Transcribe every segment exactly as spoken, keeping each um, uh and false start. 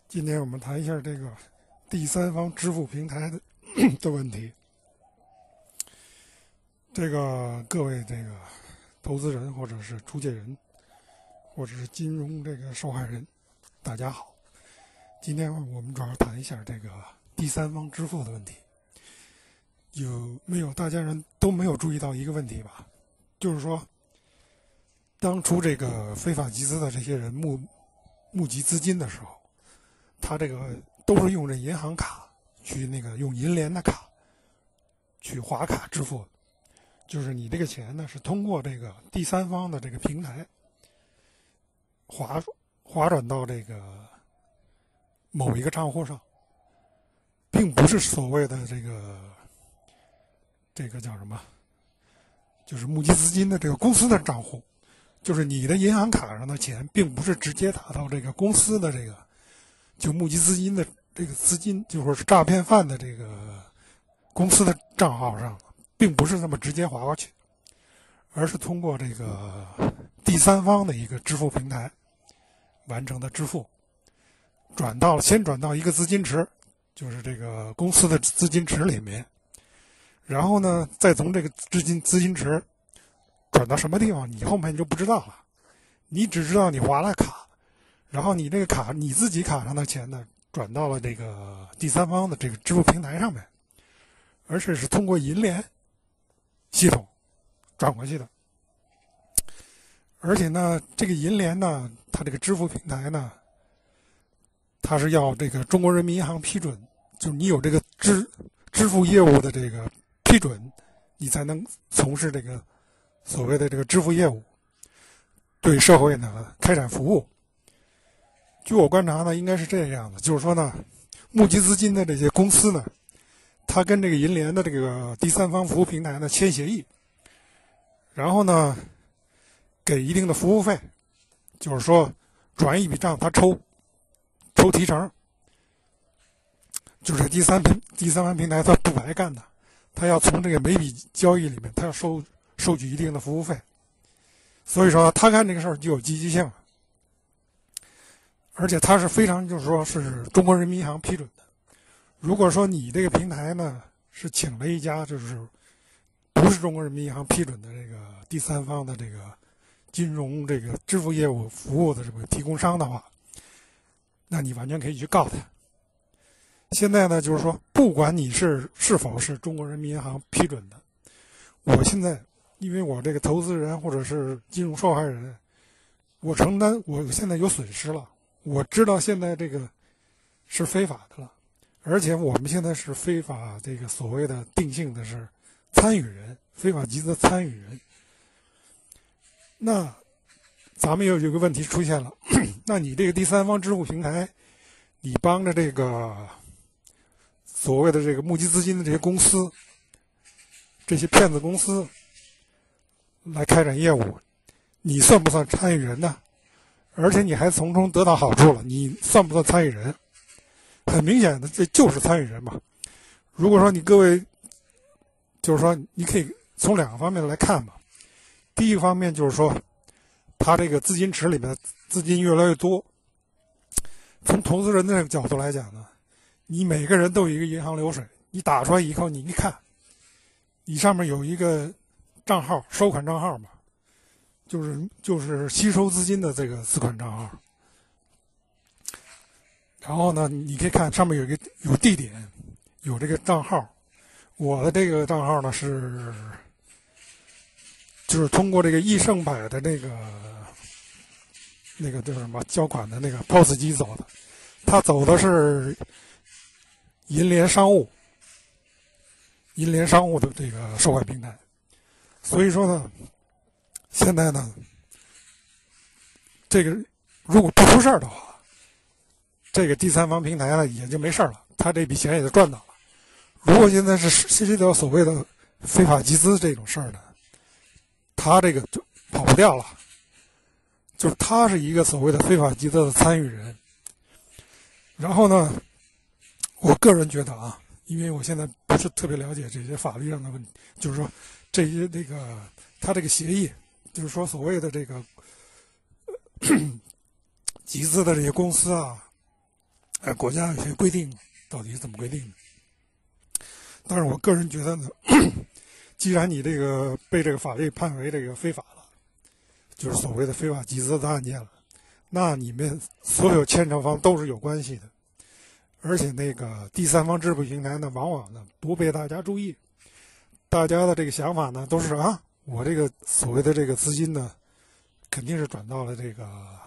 今天我们谈一下这个第三方支付平台的的问题。这个各位这个投资人或者是出借人，或者是金融这个受害人，大家好。今天我们主要谈一下这个第三方支付的问题。有没有大家人都没有注意到一个问题吧？就是说，当初这个非法集资的这些人募募集资金的时候，他这个都是用这银行卡去那个用银联的卡去划卡支付，就是你这个钱呢是通过这个第三方的这个平台划划转到这个某一个账户上，并不是所谓的这个这个叫什么，就是募集资金的这个公司的账户，就是你的银行卡上的钱并不是直接打到这个公司的这个就募集资金的这个资金，就说是诈骗犯的这个公司的账号上，并不是那么直接划过去，而是通过这个第三方的一个支付平台完成的支付，转到了先转到一个资金池，就是这个公司的资金池里面，然后呢，再从这个资金资金池转到什么地方，你后面就不知道了，你只知道你划了卡。然后你这个卡，你自己卡上的钱呢，转到了这个第三方的这个支付平台上面，而且是通过银联系统转过去的。而且呢，这个银联呢，它这个支付平台呢，它是要这个中国人民银行批准，就是你有这个支支付业务的这个批准，你才能从事这个所谓的这个支付业务，对社会呢开展服务。据我观察呢，应该是这样的，就是说呢，募集资金的这些公司呢，他跟这个银联的这个第三方服务平台呢签协议，然后呢，给一定的服务费，就是说转一笔账他抽抽提成，就是第三平第三方平台他不白干的，他要从这个每笔交易里面他要收收取一定的服务费，所以说他干这个事儿就有积极性了。而且它是非常就是说是中国人民银行批准的。如果说你这个平台呢是请了一家就是不是中国人民银行批准的这个第三方的这个金融这个支付业务服务的这个提供商的话，那你完全可以去告他。现在呢就是说，不管你是是否是中国人民银行批准的，我现在因为我这个投资人或者是金融受害人，我承担我现在有损失了。我知道现在这个是非法的了，而且我们现在是非法这个所谓的定性的是参与人，非法集资参与人。那咱们又有一个问题出现了，那你这个第三方支付平台，你帮着这个所谓的这个募集资金的这些公司，这些骗子公司来开展业务，你算不算参与人呢？而且你还从中得到好处了，你算不算参与人？很明显的，这就是参与人嘛。如果说你各位，就是说你可以从两个方面来看嘛。第一个方面就是说，他这个资金池里面的资金越来越多。从投资人的这个角度来讲呢，你每个人都有一个银行流水，你打出来以后，你一看，你上面有一个账号，收款账号嘛。就是就是吸收资金的这个资款账号，然后呢，你可以看上面有一个有地点，有这个账号。我的这个账号呢是，就是通过这个易盛百的那个那个就是什么交款的那个 P O S 机走的，他走的是银联商务，银联商务的这个收款平台，所以说呢。现在呢，这个如果不出事儿的话，这个第三方平台呢也就没事了，他这笔钱也就赚到了。如果现在是涉及到所谓的非法集资这种事儿呢，他这个就跑不掉了，就是他是一个所谓的非法集资的参与人。然后呢，我个人觉得啊，因为我现在不是特别了解这些法律上的问题，就是说这些这个他这个协议。就是说，所谓的这个集资的这些公司啊， 呃，国家有些规定到底是怎么规定的？但是我个人觉得呢，既然你这个被这个法律判为这个非法了，就是所谓的非法集资的案件了，那你们所有牵扯方都是有关系的，而且那个第三方支付平台呢，往往呢不被大家注意，大家的这个想法呢都是啊，我这个所谓的这个资金呢，肯定是转到了这个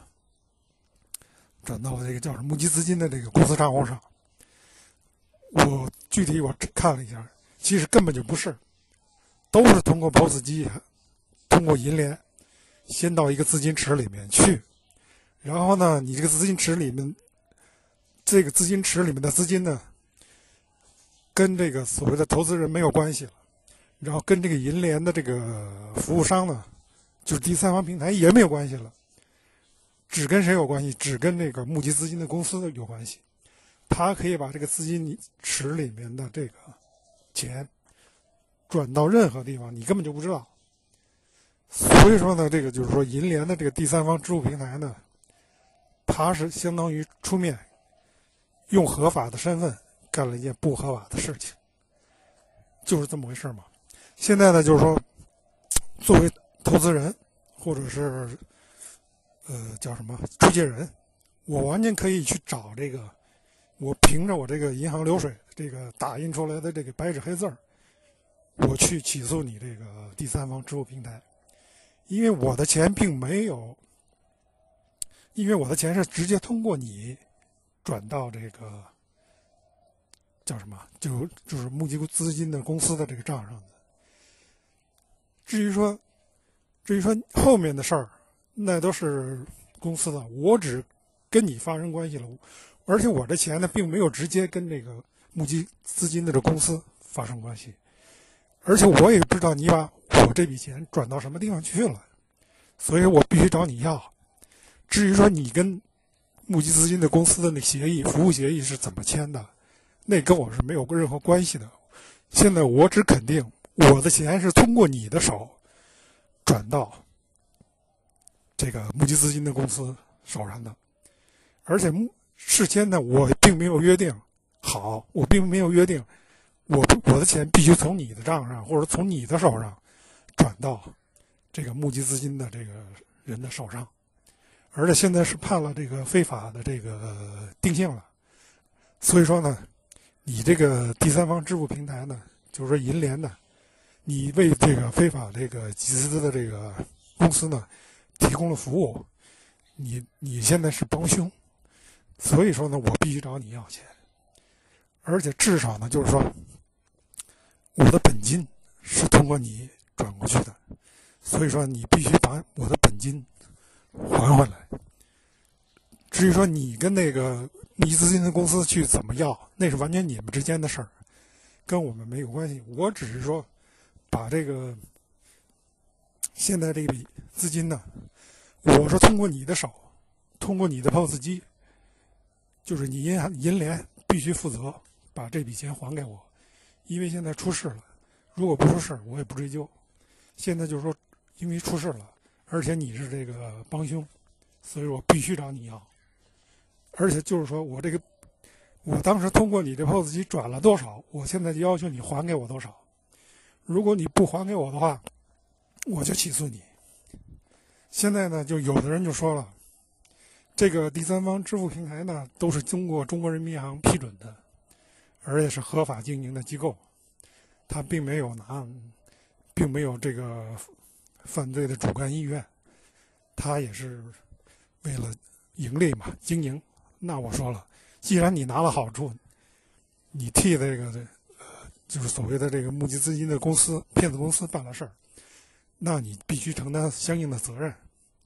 转到了这个叫什么募集资金的这个公司账户上。我具体我看了一下，其实根本就不是，都是通过 P O S 机，通过银联，先到一个资金池里面去，然后呢，你这个资金池里面，这个资金池里面的资金呢，跟这个所谓的投资人没有关系了，然后跟这个银联的这个服务商呢，就是第三方平台也没有关系了，只跟谁有关系？只跟这个募集资金的公司有关系。他可以把这个资金池里面的这个钱转到任何地方，你根本就不知道。所以说呢，这个就是说，银联的这个第三方支付平台呢，它是相当于出面用合法的身份干了一件不合法的事情，就是这么回事嘛。现在呢，就是说，作为投资人或者是呃叫什么中介人，我完全可以去找这个。我凭着我这个银行流水这个打印出来的这个白纸黑字儿，我去起诉你这个第三方支付平台，因为我的钱并没有，因为我的钱是直接通过你转到这个叫什么，就就是募集资金的公司的这个账上的。至于说，至于说后面的事儿，那都是公司的，我只跟你发生关系了。而且我这钱呢，并没有直接跟这个募集资金的这公司发生关系，而且我也不知道你把我这笔钱转到什么地方去了，所以我必须找你要。至于说你跟募集资金的公司的那协议、服务协议是怎么签的，那跟我是没有任何关系的。现在我只肯定我的钱是通过你的手转到这个募集资金的公司手上的，而且事先呢，我并没有约定好，我并没有约定，我我的钱必须从你的账上或者从你的手上转到这个募集资金的这个人的手上，而且现在是判了这个非法的这个定性了，所以说呢，你这个第三方支付平台呢，就是说银联呢，你为这个非法这个集资的这个公司呢提供了服务，你你现在是帮凶。所以说呢，我必须找你要钱，而且至少呢，就是说，我的本金是通过你转过去的，所以说你必须把我的本金还回来。至于说你跟那个募集资金的公司去怎么要，那是完全你们之间的事儿，跟我们没有关系。我只是说，把这个现在这笔资金呢，我是通过你的手，通过你的 P O S 机。就是你银行银联必须负责把这笔钱还给我，因为现在出事了，如果不出事我也不追究。现在就是说，因为出事了，而且你是这个帮凶，所以我必须找你要。而且就是说我这个，我当时通过你这 P O S 机转了多少，我现在就要求你还给我多少。如果你不还给我的话，我就起诉你。现在呢，就有的人就说了。这个第三方支付平台呢，都是经过中国人民银行批准的，而且是合法经营的机构，它并没有拿，并没有这个犯罪的主观意愿，它也是为了盈利嘛，经营。那我说了，既然你拿了好处，你替这个呃，就是所谓的这个募集资金的公司、骗子公司办了事儿，那你必须承担相应的责任。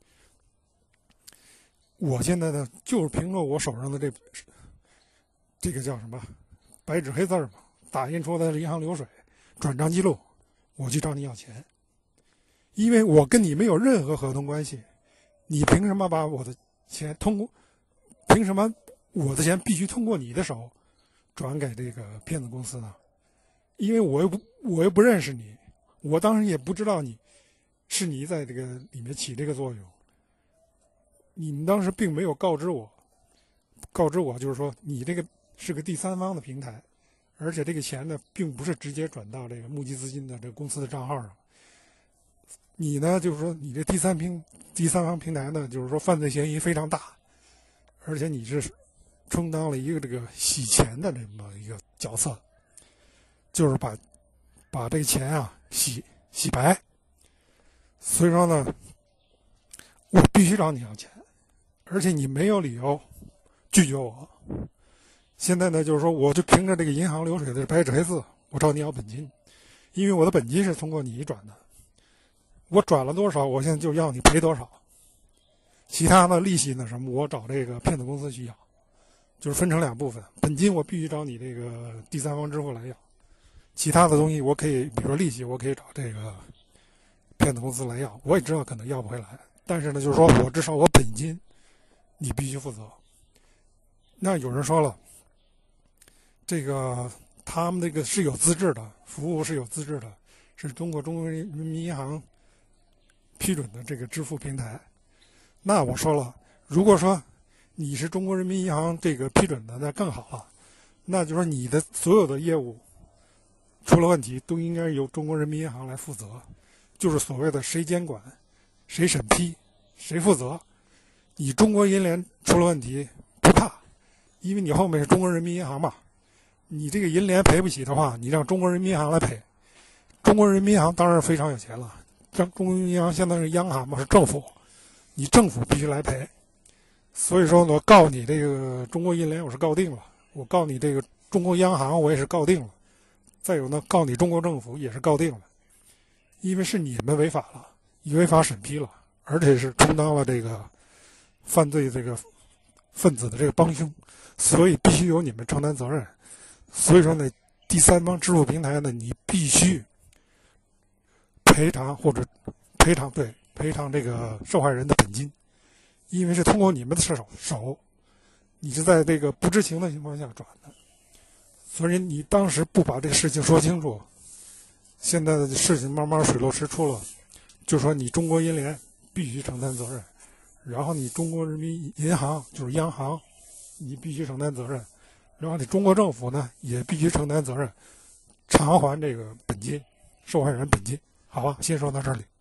我现在呢，就是凭着我手上的这这个叫什么白纸黑字嘛，打印出来的银行流水、转账记录，我去找你要钱，因为我跟你没有任何合同关系，你凭什么把我的钱通过？凭什么我的钱必须通过你的手转给这个骗子公司呢？因为我又不我又不认识你，我当时也不知道你是你在这个里面起这个作用。你们当时并没有告知我， 告知我，就是说你这个是个第三方的平台，而且这个钱呢，并不是直接转到这个募集资金的这个公司的账号上。你呢，就是说你这第三平第三方平台呢，就是说犯罪嫌疑非常大，而且你是充当了一个这个洗钱的这么一个角色，就是把把这个钱啊洗洗白。所以说呢，我必须找你要钱，而且你没有理由拒绝我。现在呢，就是说，我就凭着这个银行流水的白纸黑字，我找你要本金，因为我的本金是通过你转的，我转了多少，我现在就要你赔多少。其他的利息呢什么，我找这个骗子公司去要，就是分成两部分，本金我必须找你这个第三方支付来要，其他的东西我可以，比如说利息，我可以找这个骗子公司来要。我也知道可能要不回来，但是呢，就是说我至少我本金你必须负责。那有人说了，这个他们这个是有资质的，服务是有资质的，是中国中国人民银行批准的这个支付平台。那我说了，如果说你是中国人民银行这个批准的，那更好了。那就是说你的所有的业务出了问题，都应该由中国人民银行来负责，就是所谓的谁监管、谁审批、谁负责。你中国银联出了问题不怕，因为你后面是中国人民银行嘛。你这个银联赔不起的话，你让中国人民银行来赔。中国人民银行当然非常有钱了，中国人民银行相当于央行嘛，是政府，你政府必须来赔。所以说我告你这个中国银联，我是告定了；我告你这个中国央行，我也是告定了。再有呢，告你中国政府也是告定了，因为是你们违法了，违法审批了，而且是充当了这个犯罪这个分子的这个帮凶，所以必须由你们承担责任。所以说呢，第三方支付平台呢，你必须赔偿或者赔偿对赔偿这个受害人的本金，因为是通过你们的手手，你是在这个不知情的情况下转的，所以你当时不把这个事情说清楚，现在的事情慢慢水落石出了，就说你中国银联必须承担责任，然后你中国人民银行就是央行，你必须承担责任，然后你中国政府呢也必须承担责任，偿还这个本金，受害人本金。好吧，先说到这里。